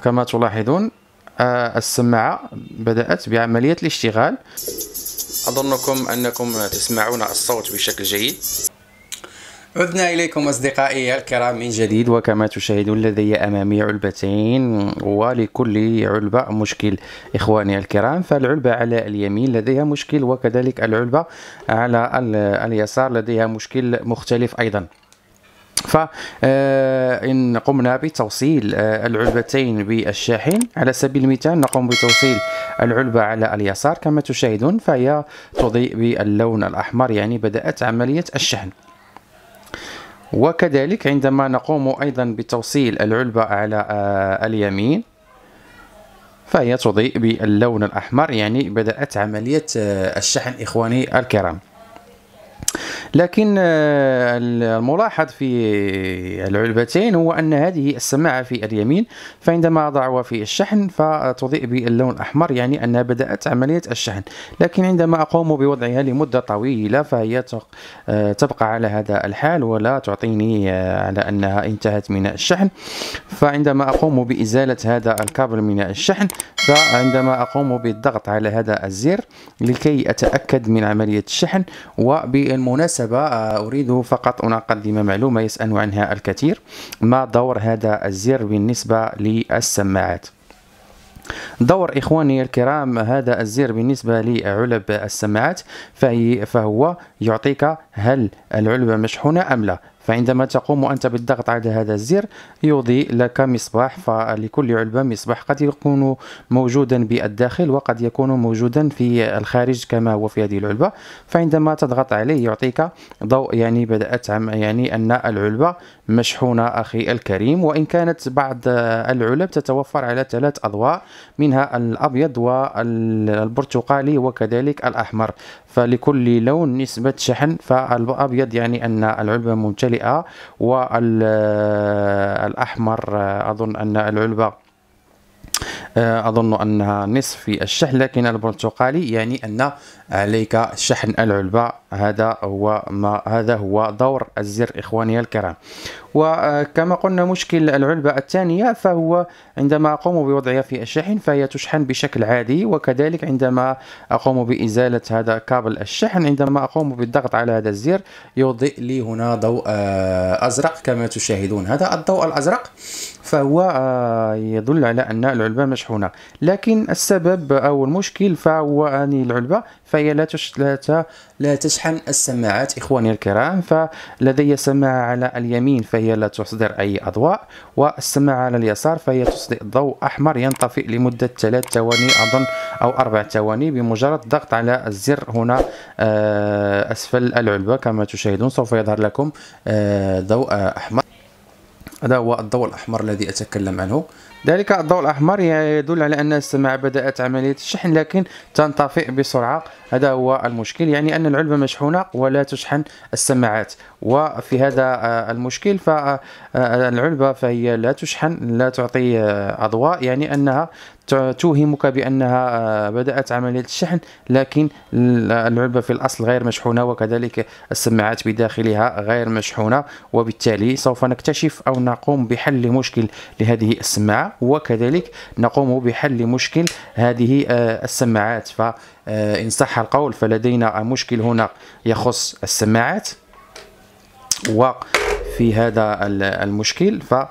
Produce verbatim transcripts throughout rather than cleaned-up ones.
كما تلاحظون السماعة بدأت بعملية الاشتغال. أظنكم أنكم تسمعون الصوت بشكل جيد. عدنا إليكم أصدقائي الكرام من جديد، وكما تشاهدون لدي أمامي علبتين، ولكل علبة مشكل إخواني الكرام. فالعلبة على اليمين لديها مشكل، وكذلك العلبة على اليسار لديها مشكل مختلف أيضا. فإن قمنا بتوصيل العلبتين بالشاحن، على سبيل المثال نقوم بتوصيل العلبة على اليسار كما تشاهدون، فهي تضيء باللون الأحمر، يعني بدأت عملية الشحن. وكذلك عندما نقوم أيضا بتوصيل العلبة على اليمين فهي تضيء باللون الأحمر، يعني بدأت عملية الشحن إخواني الكرام. لكن الملاحظ في العلبتين هو أن هذه السماعة في اليمين فعندما أضعها في الشحن فتضيء باللون الأحمر، يعني أنها بدأت عملية الشحن. لكن عندما أقوم بوضعها لمدة طويلة فهي تبقى على هذا الحال ولا تعطيني على أنها انتهت من الشحن. فعندما أقوم بإزالة هذا الكابل من الشحن، فعندما أقوم بالضغط على هذا الزر لكي أتأكد من عملية الشحن. وبالمناسبة أريد فقط أن أقدم معلومة يسأل عنها الكثير: ما دور هذا الزر بالنسبة للسماعات؟ دور إخواني الكرام هذا الزر بالنسبة لعلب السماعات فهو يعطيك هل العلبة مشحونة أم لا. فعندما تقوم أنت بالضغط على هذا الزر يضيء لك مصباح، فلكل علبة مصباح قد يكون موجودا بالداخل وقد يكون موجودا في الخارج كما هو في هذه العلبة. فعندما تضغط عليه يعطيك ضوء، يعني بدأت يعني أن العلبة مشحونة أخي الكريم. وإن كانت بعض العلب تتوفر على ثلاث أضواء، منها الأبيض والبرتقالي وكذلك الأحمر، فلكل لون نسبة شحن. فالأبيض يعني أن العلبة ممتلئة، والأحمر أظن أن العلبة أظن أنها نصف في الشحن، لكن البرتقالي يعني أن عليك شحن العلبة. هذا هو ما هذا هو دور الزر إخواني الكرام. وكما قلنا مشكل العلبة الثانية فهو عندما أقوم بوضعها في الشحن فهي تشحن بشكل عادي، وكذلك عندما أقوم بإزالة هذا كابل الشحن عندما أقوم بالضغط على هذا الزر يضيء لي هنا ضوء أزرق كما تشاهدون. هذا الضوء الأزرق فهو يدل على أن العلبة مشحونة، لكن السبب أو المشكل فهو أن العلبة فهي لا لا تشحن السماعات إخواني الكرام. فلدي سماعة على اليمين فهي لا تصدر أي أضواء، والسماعة على اليسار فهي تصدر ضوء أحمر ينطفئ لمدة ثلاث ثواني أظن أو أربع ثواني بمجرد الضغط على الزر هنا أسفل العلبة. كما تشاهدون سوف يظهر لكم ضوء أحمر. هذا هو الضوء الأحمر الذي أتكلم عنه. ذلك الضوء الأحمر يدل على أن السماعة بدأت عملية الشحن لكن تنطفئ بسرعة. هذا هو المشكل، يعني أن العلبة مشحونة ولا تشحن السماعات. وفي هذا المشكل فالعلبة فهي لا تشحن، لا تعطي أضواء، يعني أنها توهمك بأنها بدأت عملية الشحن، لكن العلبة في الأصل غير مشحونة، وكذلك السماعات بداخلها غير مشحونة. وبالتالي سوف نكتشف أو نقوم بحل مشكل لهذه السماعة، وكذلك نقوم بحل مشكل هذه السماعات. فإن صح القول فلدينا مشكل هنا يخص السماعات، وفي هذا المشكل ف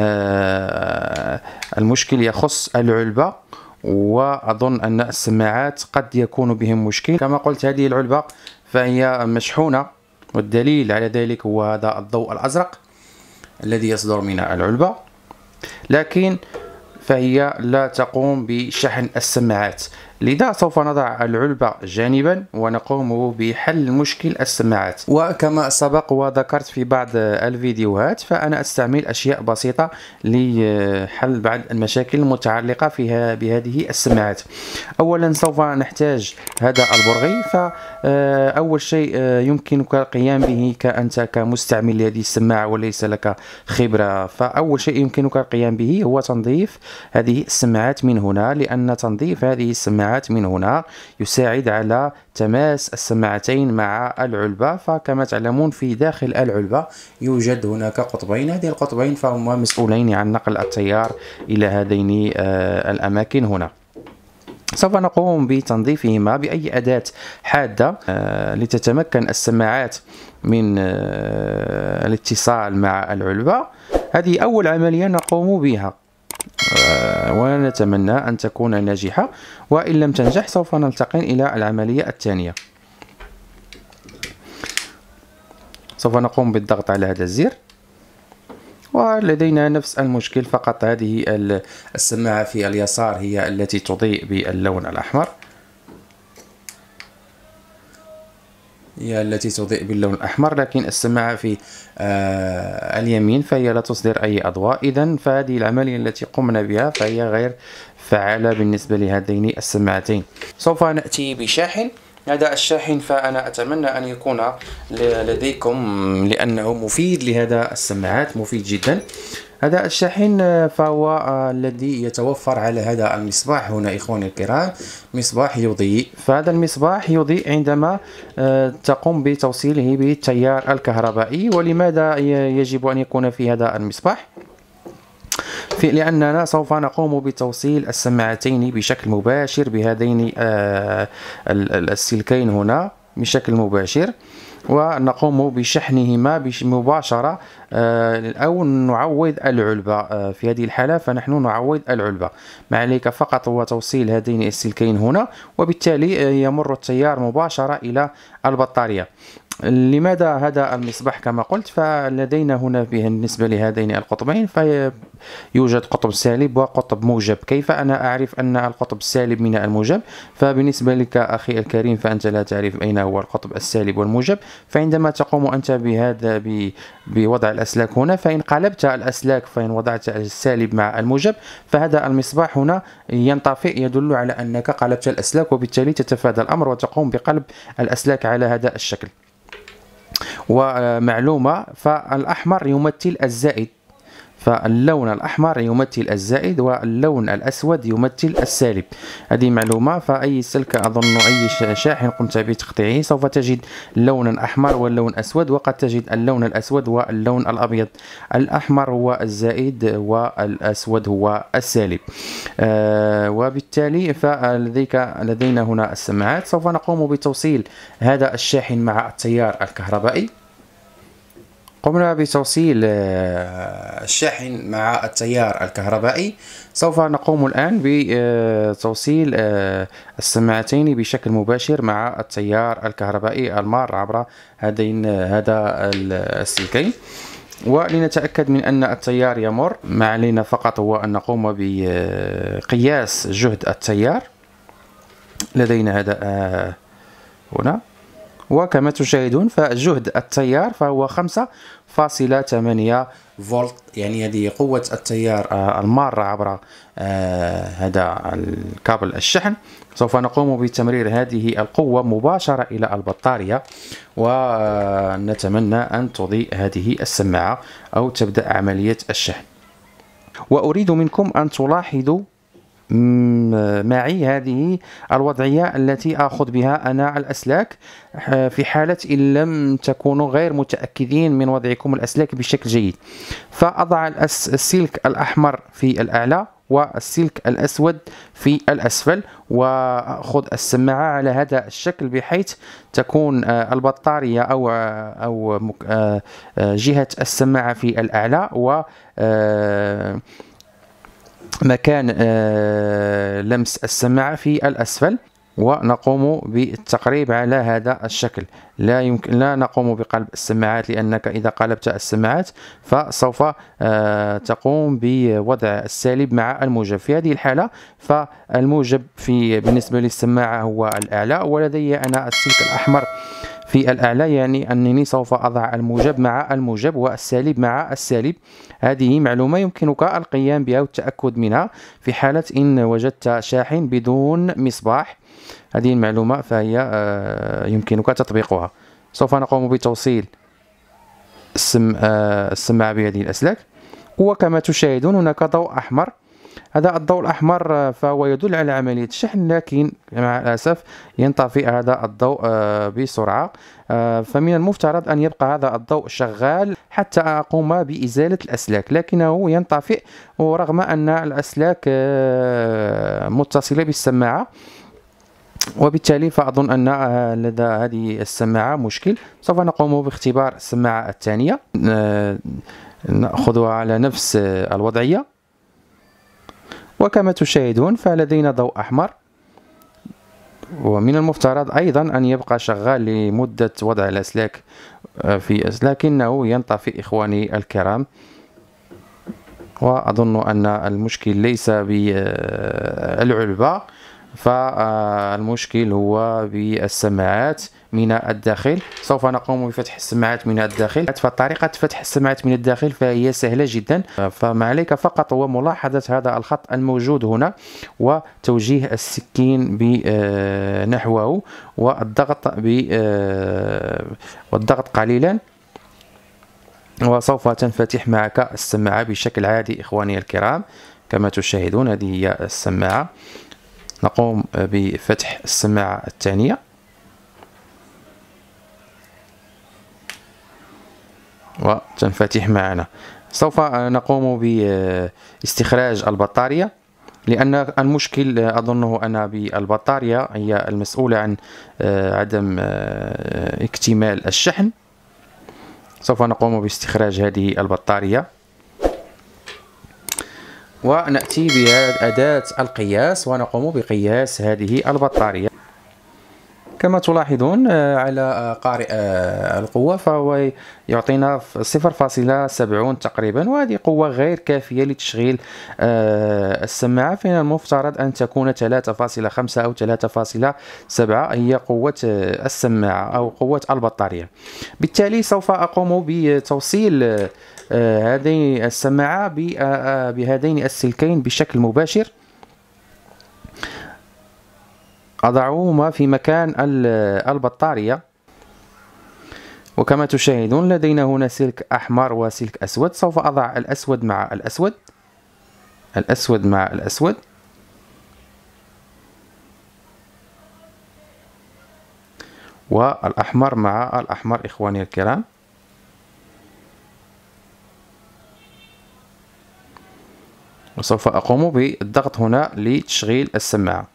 المشكل يخص العلبة، وأظن أن السماعات قد يكون بهم مشكل. كما قلت هذه العلبة فهي مشحونة، والدليل على ذلك هو هذا الضوء الأزرق الذي يصدر من العلبة، لكن فهي لا تقوم بشحن السماعات. لذا سوف نضع العلبة جانبا ونقوم بحل مشكل السماعات. وكما سبق وذكرت في بعض الفيديوهات فأنا أستعمل أشياء بسيطة لحل بعض المشاكل المتعلقة فيها بهذه السماعات. أولا سوف نحتاج هذا البرغي. فأول شيء يمكنك القيام به كأنت كمستعمل لهذه السماعة وليس لك خبرة، فأول شيء يمكنك القيام به هو تنظيف هذه السماعات من هنا، لأن تنظيف هذه السماعات السماعات من هنا يساعد على تماس السماعتين مع العلبة. فكما تعلمون في داخل العلبة يوجد هناك قطبين، هذه القطبين فهما مسؤولين عن نقل التيار إلى هذين الأماكن هنا. سوف نقوم بتنظيفهما بأي أداة حادة لتتمكن السماعات من الاتصال مع العلبة. هذه أول عملية نقوم بها ونتمنى أن تكون ناجحة، وإن لم تنجح سوف ننتقل إلى العملية الثانية. سوف نقوم بالضغط على هذا الزر ولدينا نفس المشكل، فقط هذه السماعة في اليسار هي التي تضيء باللون الأحمر، هي التي تضيء باللون الأحمر، لكن السماعة في آه اليمين فهي لا تصدر أي أضواء. إذن فهذه العملية التي قمنا بها فهي غير فعالة بالنسبة لهذين السماعتين. سوف نأتي بشاحن. هذا الشاحن فأنا أتمنى أن يكون لديكم لأنه مفيد لهذا السماعات، مفيد جدا. هذا الشاحن فهو الذي يتوفر على هذا المصباح هنا إخواني الكرام، مصباح يضيء. فهذا المصباح يضيء عندما تقوم بتوصيله بالتيار الكهربائي. ولماذا يجب أن يكون في هذا المصباح؟ في لأننا سوف نقوم بتوصيل السماعتين بشكل مباشر بهذين السلكين هنا بشكل مباشر، ونقوم بشحنهما مباشرة أو نعوض العلبة. في هذه الحالة فنحن نعوض العلبة، ما عليك فقط هو توصيل هذين السلكين هنا، وبالتالي يمر التيار مباشرة إلى البطارية. لماذا هذا المصباح؟ كما قلت فلدينا هنا بالنسبة لهذين القطبين فيوجد قطب سالب وقطب موجب. كيف أنا أعرف أن القطب السالب من الموجب؟ فبالنسبة لك أخي الكريم فأنت لا تعرف أين هو القطب السالب والموجب. فعندما تقوم أنت بهذا بوضع الأسلاك هنا، فإن قلبت الأسلاك فإن وضعت السالب مع الموجب فهذا المصباح هنا ينطفئ، يدل على أنك قلبت الأسلاك، وبالتالي تتفادى الأمر وتقوم بقلب الأسلاك على هذا الشكل. ومعلومة، فالأحمر يمثل الزائد، فاللون الأحمر يمثل الزائد واللون الأسود يمثل السالب. هذه معلومة. فأي سلك أظن أي شاحن قمت بتقطيعه سوف تجد لونا أحمر واللون أسود، وقد تجد اللون الأسود واللون الأبيض. الأحمر هو الزائد والأسود هو السالب. آه وبالتالي فلديك لدينا هنا السماعات. سوف نقوم بتوصيل هذا الشاحن مع التيار الكهربائي. قمنا بتوصيل الشاحن مع التيار الكهربائي. سوف نقوم الآن بتوصيل السماعتين بشكل مباشر مع التيار الكهربائي المار عبر هذين هذا السلكين. ولنتأكد من أن التيار يمر، ما علينا فقط هو أن نقوم بقياس جهد التيار. لدينا هذا هنا، وكما تشاهدون فجهد التيار فهو خمسة فاصلة ثمانية فولت، يعني هذه قوة التيار المارة عبر هذا الكابل الشحن. سوف نقوم بتمرير هذه القوة مباشرة إلى البطارية، ونتمنى أن تضيء هذه السماعة أو تبدأ عملية الشحن. وأريد منكم أن تلاحظوا معي هذه الوضعية التي آخذ بها أنا الأسلاك في حالة إن لم تكونوا غير متأكدين من وضعكم الأسلاك بشكل جيد. فأضع السلك الأحمر في الأعلى والسلك الأسود في الأسفل، وأخذ السماعة على هذا الشكل بحيث تكون البطارية أو أو جهة السماعة في الأعلى، و مكان لمس السماعة في الأسفل، ونقوم بالتقريب على هذا الشكل. لا يمكن لا نقوم بقلب السماعات، لأنك إذا قلبت السماعات فسوف تقوم بوضع السالب مع الموجب. في هذه الحالة فالموجب في بالنسبة للسماعة هو الأعلى، ولدي أنا السلك الأحمر في الأعلى، يعني أنني سوف أضع الموجب مع الموجب والسالب مع السالب. هذه معلومة يمكنك القيام بها والتأكد منها في حالة إن وجدت شاحن بدون مصباح. هذه المعلومة فهي يمكنك تطبيقها. سوف نقوم بتوصيل السماعة بهذه الأسلاك، وكما تشاهدون هناك ضوء أحمر. هذا الضوء الأحمر فهو يدل على عملية الشحن، لكن مع الأسف ينطفئ هذا الضوء بسرعة. فمن المفترض أن يبقى هذا الضوء شغال حتى أقوم بإزالة الأسلاك، لكنه ينطفئ ورغم أن الأسلاك متصلة بالسماعة، وبالتالي فأظن أن لدى هذه السماعة مشكل. سوف نقوم باختبار السماعة الثانية، نأخذها على نفس الوضعية، وكما تشاهدون فلدينا ضوء أحمر، ومن المفترض أيضا أن يبقى شغال لمدة وضع الأسلاك في لكنه ينطفئ إخواني الكرام. وأظن أن المشكل ليس بالعلبة، فالمشكل هو بالسماعات من الداخل. سوف نقوم بفتح السماعات من الداخل، فطريقة فتح السماعات من الداخل فهي سهلة جدا. فما عليك فقط هو ملاحظة هذا الخط الموجود هنا وتوجيه السكين نحوه والضغط والضغط قليلا، وسوف تنفتح معك السماعة بشكل عادي. إخواني الكرام كما تشاهدون هذه هي السماعة. نقوم بفتح السماعة الثانية، وتنفتح معنا. سوف نقوم باستخراج البطارية، لأن المشكل أظنه أن بالبطارية هي المسؤولة عن عدم اكتمال الشحن. سوف نقوم باستخراج هذه البطارية، ونأتي بأداة القياس ونقوم بقياس هذه البطارية. كما تلاحظون على قارئ القوة فهو يعطينا صفر فاصلة سبعين تقريبا، وهذه قوة غير كافية لتشغيل السماعة. فإن المفترض أن تكون ثلاثة فاصلة خمسة أو ثلاثة فاصلة سبعة هي قوة السماعة أو قوة البطارية. بالتالي سوف أقوم بتوصيل هذه السماعة بهذين السلكين بشكل مباشر، أضعهما في مكان البطارية. وكما تشاهدون لدينا هنا سلك أحمر وسلك أسود. سوف أضع الأسود مع الأسود، الأسود مع الأسود، والأحمر مع الأحمر. إخواني الكرام وسوف أقوم بالضغط هنا لتشغيل السماعة.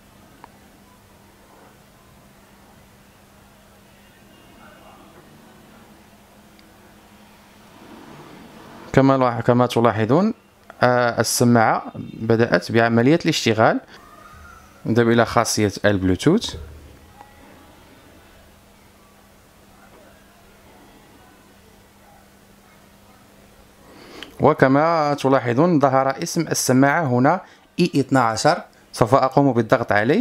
كما كما تلاحظون السماعة بدأت بعملية الاشتغال. نذهب إلى خاصية البلوتوث، وكما تلاحظون ظهر اسم السماعة هنا إي اثنا عشر. سوف أقوم بالضغط عليه،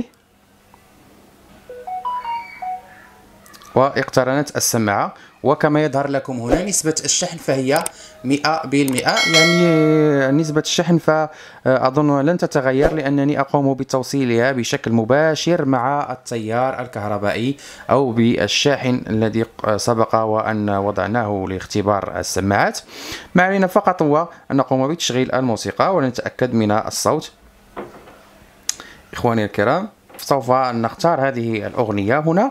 واقترنت السماعة. وكما يظهر لكم هنا نسبة الشحن فهي مئة بالمئة، يعني نسبة الشحن فأظن لن تتغير، لأنني أقوم بتوصيلها بشكل مباشر مع التيار الكهربائي أو بالشاحن الذي سبق وأن وضعناه لاختبار السماعات. ما علينا فقط هو أن نقوم بتشغيل الموسيقى ونتأكد من الصوت. إخواني الكرام سوف نختار هذه الأغنية هنا،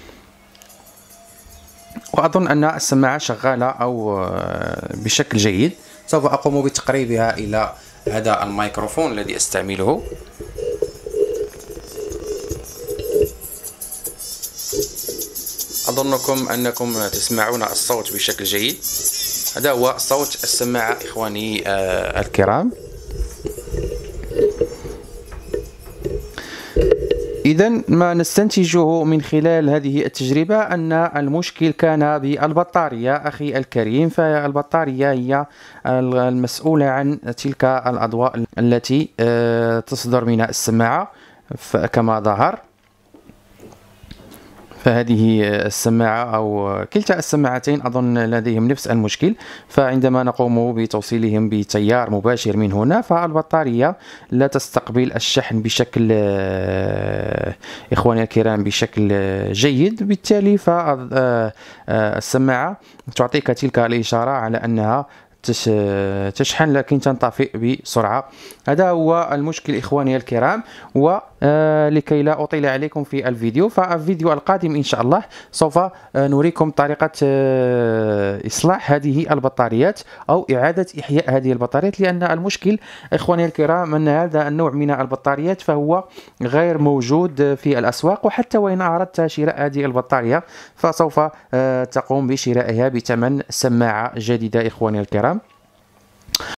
وأظن أن السماعة شغالة أو بشكل جيد. سوف أقوم بتقريبها إلى هذا الميكروفون الذي أستعمله. أظنكم أنكم تسمعون الصوت بشكل جيد. هذا هو صوت السماعة إخواني الكرام. إذن ما نستنتجه من خلال هذه التجربة أن المشكل كان بالبطارية أخي الكريم. فالبطارية هي المسؤولة عن تلك الأضواء التي تصدر من السماعة كما ظهر. فهذه السماعة أو كلتا السماعتين أظن لديهم نفس المشكل. فعندما نقوم بتوصيلهم بتيار مباشر من هنا فالبطارية لا تستقبل الشحن بشكل إخواني الكرام بشكل جيد. بالتالي فالسماعة تعطيك تلك الإشارة على أنها تشحن لكن تنطفئ بسرعة. هذا هو المشكل إخواني الكرام. ولكي لا أطيل عليكم في الفيديو، فالفيديو القادم إن شاء الله سوف نريكم طريقة إصلاح هذه البطاريات أو إعادة إحياء هذه البطاريات، لأن المشكل إخواني الكرام أن هذا النوع من البطاريات فهو غير موجود في الأسواق، وحتى وإن أردت شراء هذه البطارية فسوف تقوم بشرائها بثمن سماعة جديدة إخواني الكرام.